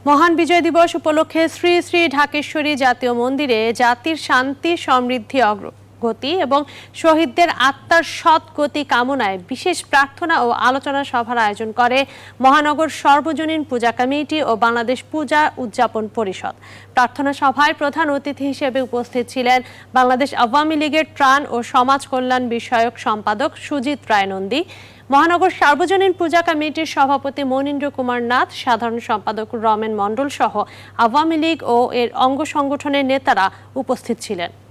মহান বিজয় দিবস উপলক্ষে শ্রী শ্রী ঢাকেশ্বরী জাতীয় মন্দিরে জাতির শান্তি সমৃদ্ধি অগ্রগতি এবং শহীদদের আত্মার সদ্গতি কামনায় বিশেষ প্রার্থনা ও আলোচনা সভার আয়োজন করে মহানগর সর্বজনীন পূজা কমিটি ও বাংলাদেশ পূজা উদযাপন পরিষদ। প্রার্থনা সভায় প্রধান অতিথি হিসেবে উপস্থিত ছিলেন বাংলাদেশ আওয়ামী লীগের ত্রাণ ও সমাজ কল্যাণ বিষয়ক সম্পাদক সুজিত রায় নন্দী, মহানগর সার্বজনীন পূজা কমিটির সভাপতি মনীন্দ্র কুমার নাথ, সাধারণ সম্পাদক রমেন মণ্ডল সহ আওয়ামী লীগ ও এর অঙ্গ সংগঠনের নেতারা উপস্থিত ছিলেন।